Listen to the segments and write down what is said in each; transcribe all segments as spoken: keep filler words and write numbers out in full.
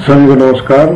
सभी को नमस्कार।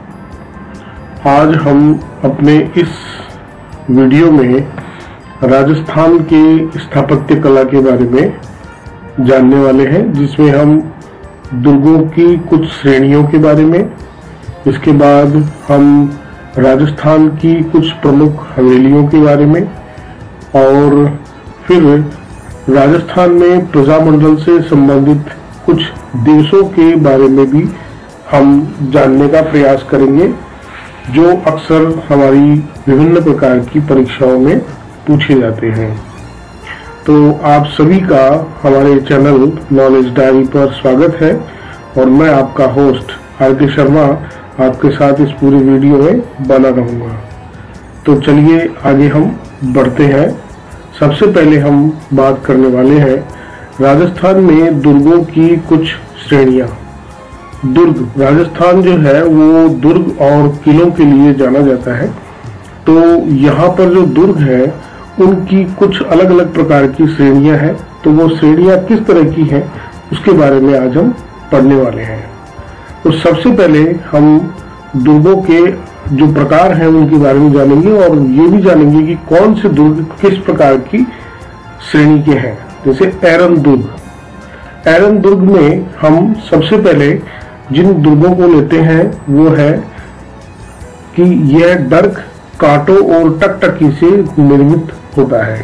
आज हम अपने इस वीडियो में राजस्थान के स्थापत्य कला के बारे में जानने वाले हैं, जिसमें हम दुर्गों की कुछ श्रेणियों के बारे में, इसके बाद हम राजस्थान की कुछ प्रमुख हवेलियों के बारे में और फिर राजस्थान में प्रजामंडल से संबंधित कुछ दिवसों के बारे में भी हम जानने का प्रयास करेंगे, जो अक्सर हमारी विभिन्न प्रकार की परीक्षाओं में पूछे जाते हैं। तो आप सभी का हमारे चैनल नॉलेज डायरी पर स्वागत है और मैं आपका होस्ट आर के शर्मा आपके साथ इस पूरे वीडियो में बना रहूँगा। तो चलिए आगे हम बढ़ते हैं। सबसे पहले हम बात करने वाले हैं राजस्थान में दुर्गों की कुछ श्रेणियाँ। दुर्ग, राजस्थान जो है वो दुर्ग और किलों के लिए जाना जाता है। तो यहाँ पर जो दुर्ग है उनकी कुछ अलग अलग प्रकार की श्रेणियाँ हैं। तो वो श्रेणियाँ किस तरह की हैं उसके बारे में आज हम पढ़ने वाले हैं। तो सबसे पहले हम दुर्गों के जो प्रकार हैं उनके बारे में जानेंगे और ये भी जानेंगे कि कौन से दुर्ग किस प्रकार की श्रेणी के हैं। जैसे एरन दुर्ग, एरन दुर्ग में हम सबसे पहले जिन दुर्गों को लेते हैं वो है कि यह डर्क, कांटों और टकटकी से निर्मित होता है।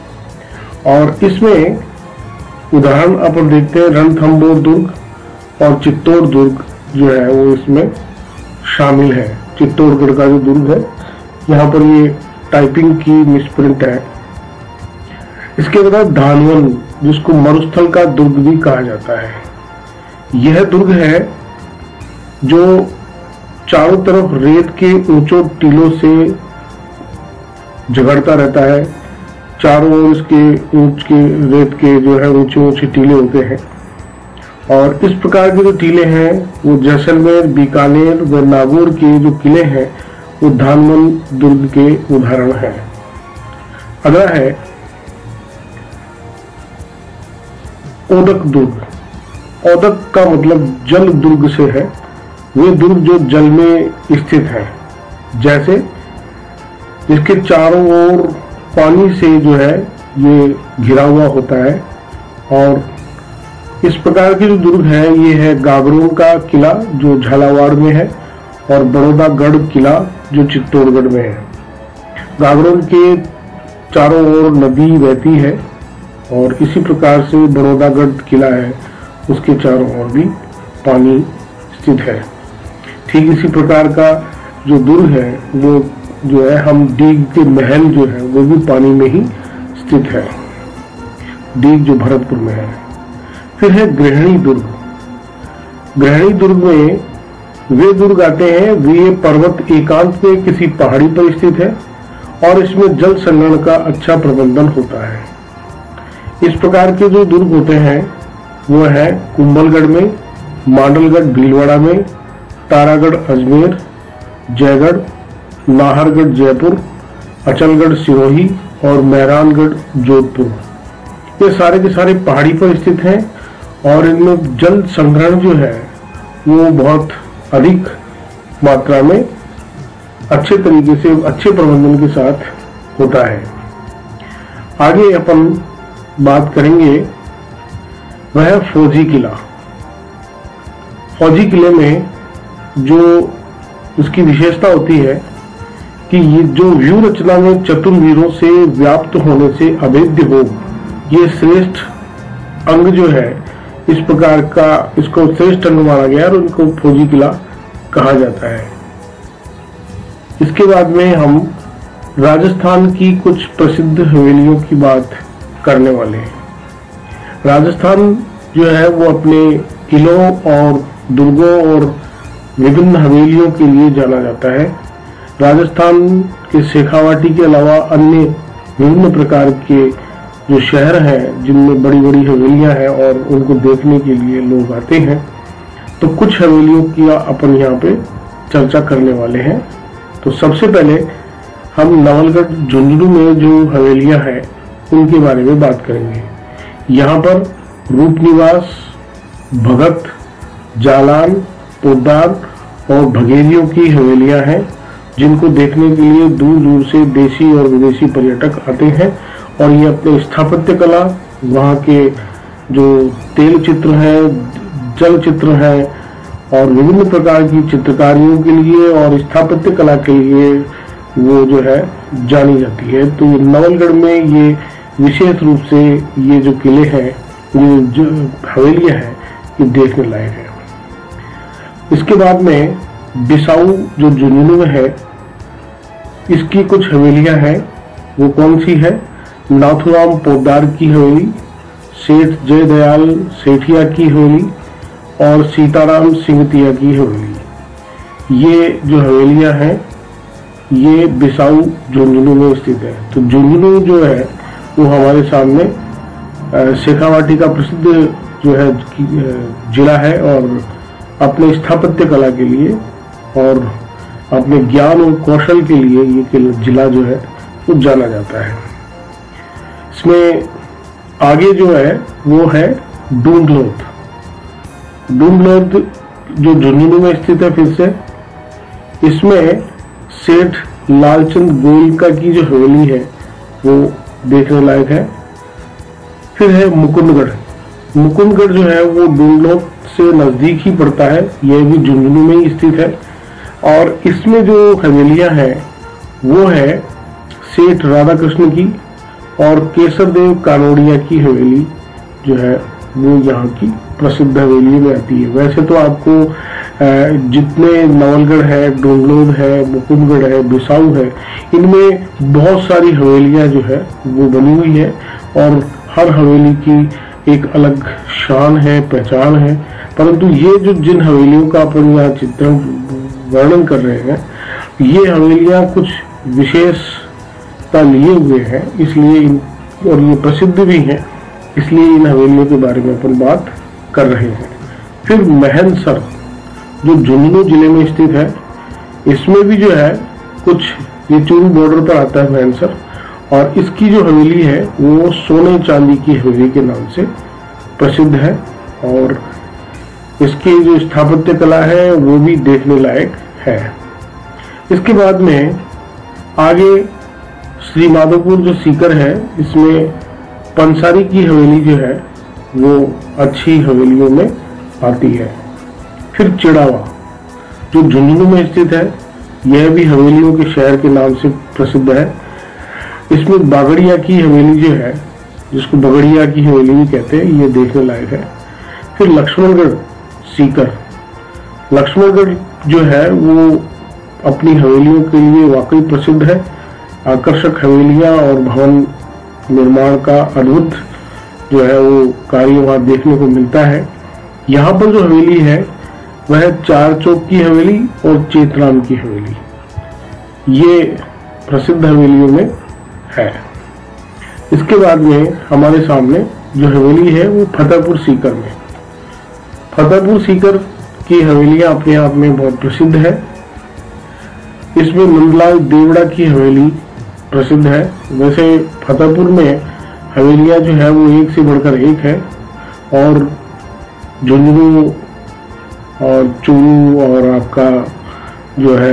और इसमें उदाहरण अपन देखते हैं रणथंभौर दुर्ग और चित्तौड़ दुर्ग जो है वो इसमें शामिल है। चित्तौड़गढ़ का जो दुर्ग है, यहाँ पर ये टाइपिंग की मिसप्रिंट है। इसके बाद धानवन, जिसको मरुस्थल का दुर्ग भी कहा जाता है, यह दुर्ग है जो चारों तरफ रेत के ऊंचों टीलों से झगड़ता रहता है। चारों ओर इसके ऊंच के रेत के जो है ऊंचे ऊंचे टीले होते हैं और इस प्रकार के जो टीले हैं वो जैसलमेर, बीकानेर व नागौर के जो किले हैं वो धानवन दुर्ग के उदाहरण हैं। अगला है ओदक दुर्ग। ओदक का मतलब जल दुर्ग से है। वे दुर्ग जो जल में स्थित है, जैसे इसके चारों ओर पानी से जो है ये घिरा हुआ होता है। और इस प्रकार के जो दुर्ग है ये है गागरोन का किला जो झालावाड़ में है और बड़ौदागढ़ किला जो चित्तौड़गढ़ में है। गागरोन के चारों ओर नदी बहती है और इसी प्रकार से बड़ौदागढ़ किला है, उसके चारों ओर भी पानी स्थित है। ठीक इसी प्रकार का जो दुर्ग है वो जो है हम डीग के महल जो है वो भी पानी में ही स्थित है, डीग जो भरतपुर में है। फिर है गृहिणी दुर्ग। गृहिणी दुर्ग में वे दुर्ग आते हैं, वे पर्वत एकांत में किसी पहाड़ी पर स्थित है और इसमें जल संग्रहण का अच्छा प्रबंधन होता है। इस प्रकार के जो दुर्ग होते हैं वो है कुंभलगढ़ में, मांडलगढ़ भीलवाड़ा में, तारागढ़ अजमेर, जयगढ़, नाहरगढ़ जयपुर, अचलगढ़ सिरोही और मेहरानगढ़ जोधपुर। ये सारे के सारे पहाड़ी पर स्थित हैं और इनमें जल संग्रहण जो है वो बहुत अधिक मात्रा में अच्छे तरीके से अच्छे प्रबंधन के साथ होता है। आगे अपन बात करेंगे वह है फौजी किला। फौजी किले में जो इसकी विशेषता होती है कि ये जो व्यू रचना में चतुर्वीरों से व्याप्त होने से अभेद्य हो, ये श्रेष्ठ अंग जो है इस प्रकार का, इसको श्रेष्ठ अंग माना गया और उनको फौजी किला कहा जाता है। इसके बाद में हम राजस्थान की कुछ प्रसिद्ध हवेलियों की बात करने वाले हैं। राजस्थान जो है वो अपने किलों और दुर्गों और विभिन्न हवेलियों के लिए जाना जाता है। राजस्थान के शेखावाटी के अलावा अन्य विभिन्न प्रकार के जो शहर हैं जिनमें बड़ी बड़ी हवेलियां हैं और उनको देखने के लिए लोग आते हैं। तो कुछ हवेलियों की अपन यहाँ पे चर्चा करने वाले हैं। तो सबसे पहले हम नवलगढ़ झुंझुनू में जो हवेलियां हैं उनके बारे में बात करेंगे। यहाँ पर रूपनिवास, भगत, जालान, पोद्दार और बघेलियों की हवेलियां हैं, जिनको देखने के लिए दूर दूर से देशी और विदेशी पर्यटक आते हैं। और ये अपने स्थापत्य कला, वहाँ के जो तेल चित्र है, जल चित्र है और विभिन्न प्रकार की चित्रकारियों के लिए और स्थापत्य कला के लिए वो जो है जानी जाती है। तो नवलगढ़ में ये विशेष रूप से ये जो किले हैं, ये जो हवेलियां हैं, ये देखने लायक है। इसके बाद में बिसाऊ जो झुंझुनू में है, इसकी कुछ हवेलियां हैं। वो कौन सी है? नाथुराम पोद्दार की हवेली, सेठ जयदयाल सेठिया की हवेली और सीताराम सिंगतिया की हवेली। ये जो हवेलियां हैं ये बिसाऊ झुंझुनू में स्थित है। तो झुंझुनू जो है वो हमारे सामने शेखावाटी का प्रसिद्ध जो है जिला है और अपने स्थापत्य कला के लिए और अपने ज्ञान और कौशल के लिए ये जिला जो है वो जाना जाता है। इसमें आगे जो है वो है डूंगलोथ। डूंगलोथ जो झुंझुनू में स्थित है, फिर से इसमें सेठ लालचंद गोयलका की जो हवेली है वो देखने लायक है। फिर है मुकुंदगढ़। मुकुंदगढ़ जो है वो डूंगलोथ से नजदीक ही पड़ता है, यह भी झुंझुनू में ही स्थित है। और इसमें जो हवेलियां हैं वो है सेठ राधा कृष्ण की और केसरदेव कानोड़िया की हवेली जो है वो यहाँ की प्रसिद्ध हवेली में आती है। वैसे तो आपको जितने नवलगढ़ है, डूंगलोथ है, मुकुंदगढ़ है, बिसाऊ है, इनमें बहुत सारी हवेलियां जो है वो बनी हुई है और हर हवेली की एक अलग शान है, पहचान है। परंतु ये जो जिन हवेलियों का अपन यहाँ चित्रण वर्णन कर रहे हैं, ये हवेलियां कुछ विशेषता लिए हुए हैं, इसलिए इन और ये प्रसिद्ध भी हैं, इसलिए इन हवेलियों के बारे में अपन बात कर रहे हैं। फिर महनसर जो झुंझुनू जिले में स्थित है, इसमें भी जो है कुछ, ये चूरू बॉर्डर पर आता है महनसर, और इसकी जो हवेली है वो सोने चांदी की हवेली के नाम से प्रसिद्ध है और इसकी जो स्थापत्य कला है वो भी देखने लायक है। इसके बाद में आगे श्री माधोपुर जो सीकर है, इसमें पंसारी की हवेली जो है वो अच्छी हवेलियों में आती है। फिर चिड़ावा जो झुंझुनू में स्थित है, यह भी हवेलियों के शहर के नाम से प्रसिद्ध है। इसमें बागड़िया की हवेली जो है, जिसको बगड़िया की हवेली भी कहते हैं, ये देखने लायक है। फिर लक्ष्मणगढ़ सीकर, लक्ष्मणगढ़ जो है वो अपनी हवेलियों के लिए वाकई प्रसिद्ध है। आकर्षक हवेलियां और भवन निर्माण का अद्भुत जो है वो कार्य वहां देखने को मिलता है। यहाँ पर जो हवेली है वह चार चौक की हवेली और चेतराम की हवेली, ये प्रसिद्ध हवेलियों में है। इसके बाद में हमारे सामने जो हवेली है वो फतेहपुर सीकर में। फतेहपुर सीकर की हवेलियां अपने आप में बहुत प्रसिद्ध है। इसमें नंदलाल देवड़ा की हवेली प्रसिद्ध है। वैसे फतेहपुर में हवेलियां जो है वो एक से बढ़कर एक है और झुंझुनू और चूरू और आपका जो है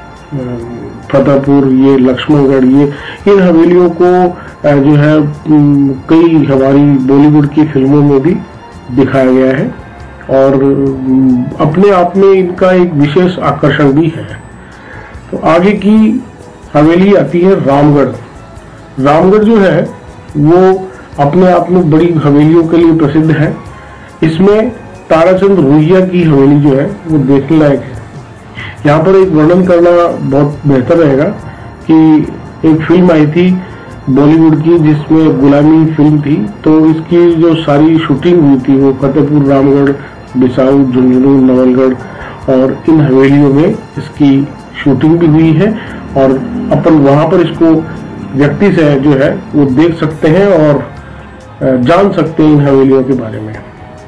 फतेहपुर, ये लक्ष्मणगढ़, ये इन हवेलियों को जो है कई हमारी बॉलीवुड की फिल्मों में भी दिखाया गया है और अपने आप में इनका एक विशेष आकर्षण भी है। तो आगे की हवेली आती है रामगढ़। रामगढ़ जो है वो अपने आप में बड़ी हवेलियों के लिए प्रसिद्ध है। इसमें ताराचंद रोहिया की हवेली जो है वो देखने लायक है। यहाँ पर एक वर्णन करना बहुत बेहतर रहेगा कि एक फिल्म आई थी बॉलीवुड की जिसमें गुलामी फिल्म थी, तो इसकी जो सारी शूटिंग हुई थी वो फतेहपुर, रामगढ़, बिसाऊ, झुंझुनू, नवलगढ़ और इन हवेलियों में इसकी शूटिंग भी हुई है और अपन वहां पर इसको व्यक्ति से जो है वो देख सकते हैं और जान सकते हैं इन हवेलियों के बारे में।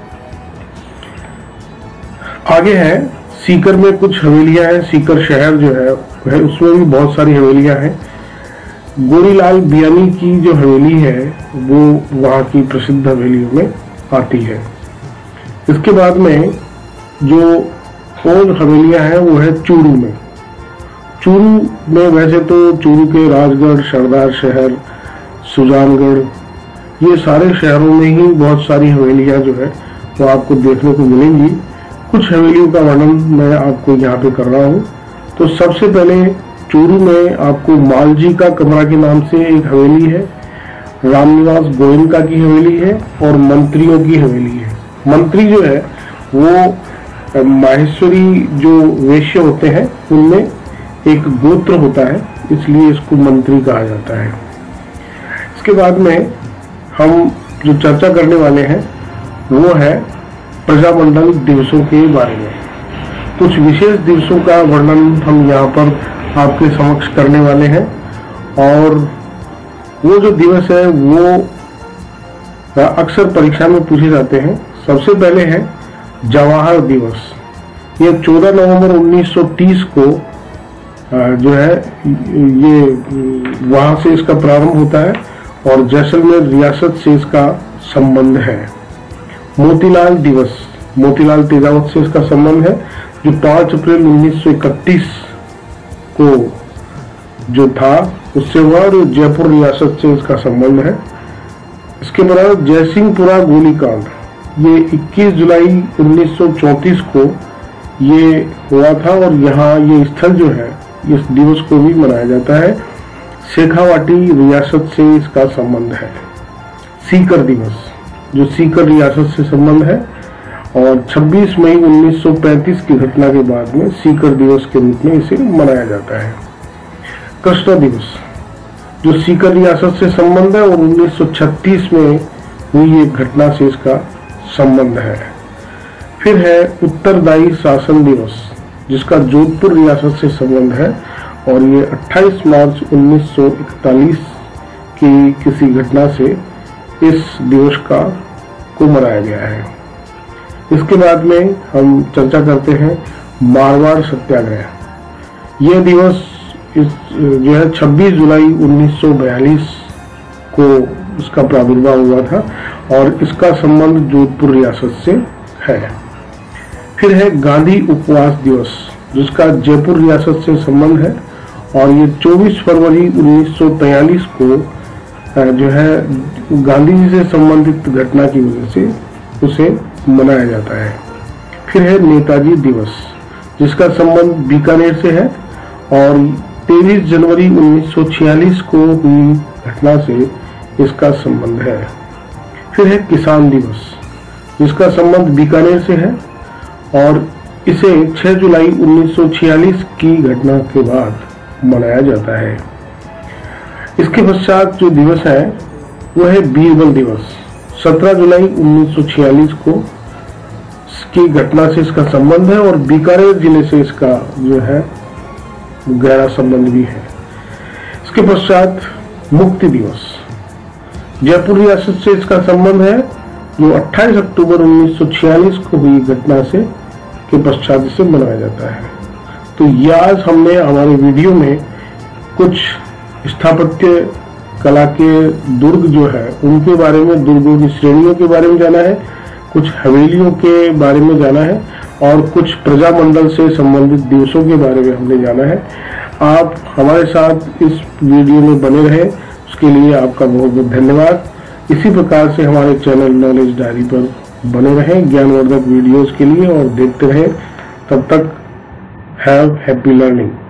आगे है सीकर में कुछ हवेलियां हैं। सीकर शहर जो है, है उसमें भी बहुत सारी हवेलियां हैं। गोरीलाल बियानी की जो हवेली है वो वहां की प्रसिद्ध हवेलियों में आती है। इसके बाद में जो वो जो हवेलियां हैं वो है चूरू में। चूरू में वैसे तो चूरू के राजगढ़, सरदार शहर, सुजानगढ़, ये सारे शहरों में ही बहुत सारी हवेलियां जो है वो आपको देखने को मिलेंगी। कुछ हवेलियों का वर्णन मैं आपको यहाँ पे कर रहा हूँ। तो सबसे पहले चूरू में आपको मालजी का कमरा के नाम से एक हवेली है, रामनिवास गोयनका की हवेली है और मंत्रियों की हवेली है। मंत्री जो है वो माहेश्वरी जो वेश्य होते हैं उनमें एक गोत्र होता है, इसलिए इसको मंत्री कहा जाता है। इसके बाद में हम जो चर्चा करने वाले हैं वो है प्रजामंडल दिवसों के बारे में। कुछ विशेष दिवसों का वर्णन हम यहाँ पर आपके समक्ष करने वाले हैं और वो जो दिवस है वो अक्सर परीक्षा में पूछे जाते हैं। सबसे पहले है जवाहर दिवस। ये चौदह नवंबर उन्नीस सौ तीस को जो है ये वहां से इसका प्रारंभ होता है और जैसलमेर रियासत से इसका संबंध है। मोतीलाल दिवस, मोतीलाल तेजावत से इसका संबंध है, जो पाँच अप्रैल उन्नीस सौ इकतीस को जो था उससे हुआ और जयपुर रियासत से इसका संबंध है। इसके बाद जयसिंहपुरा गोलीकांड, ये इक्कीस जुलाई उन्नीस सौ चौंतीस को ये हुआ था और यहाँ ये स्थल जो है इस दिवस को भी मनाया जाता है। शेखावाटी रियासत से इसका संबंध है। सीकर दिवस, जो सीकर रियासत से संबंध है और छब्बीस मई उन्नीस सौ पैंतीस की घटना के बाद में सीकर दिवस के रूप में इसे मनाया जाता है। कृष्णा दिवस, जो सीकर रियासत से संबंध है और उन्नीस सौ छत्तीस में हुई एक घटना से इसका संबंध है। फिर है उत्तरदायी शासन दिवस, जिसका जोधपुर रियासत से संबंध है और ये अट्ठाईस मार्च उन्नीस सौ इकतालीस की किसी घटना से इस दिवस का को मनाया गया है। इसके बाद में हम चर्चा करते हैं मारवाड़ सत्याग्रह। यह दिवस इस जो है छब्बीस जुलाई उन्नीस सौ बयालीस को इसका प्रादुर्भाव हुआ था और इसका संबंध जोधपुर रियासत से है। फिर है गांधी उपवास दिवस, जिसका जयपुर रियासत से संबंध है और ये चौबीस फरवरी उन्नीस सौ तैंतालीस को जो है गांधी जी से संबंधित घटना की वजह से उसे मनाया जाता है। फिर है नेताजी दिवस, जिसका संबंध बीकानेर से है और तेईस जनवरी उन्नीस सौ छियालीस को हुई घटना से इसका संबंध है। फिर है किसान दिवस, जिसका संबंध बीकानेर से है और इसे छह जुलाई उन्नीस सौ छियालीस की घटना के बाद मनाया जाता है। इसके पश्चात जो दिवस है वो है बीरबल दिवस। सत्रह जुलाई उन्नीस सौ छियालीस को की घटना से इसका संबंध है और बीकानेर जिले से इसका जो है गहरा संबंध भी है। इसके पश्चात मुक्ति दिवस, जयपुर रियासत से इसका संबंध है, जो अट्ठाईस अक्टूबर उन्नीस सौ छियालीस को हुई घटना से के पश्चात इसे मनाया जाता है। तो ये आज हमने हमारे वीडियो में कुछ स्थापत्य कला के दुर्ग जो है उनके बारे में, दुर्गों की श्रेणियों के बारे में जाना है, कुछ हवेलियों के बारे में जाना है और कुछ प्रजामंडल से संबंधित दिवसों के बारे में हमने जाना है। आप हमारे साथ इस वीडियो में बने रहे, उसके लिए आपका बहुत बहुत धन्यवाद। इसी प्रकार से हमारे चैनल नॉलेज डायरी पर बने रहें ज्ञानवर्धक वीडियोस के लिए और देखते रहें। तब तक हैव हैप्पी लर्निंग।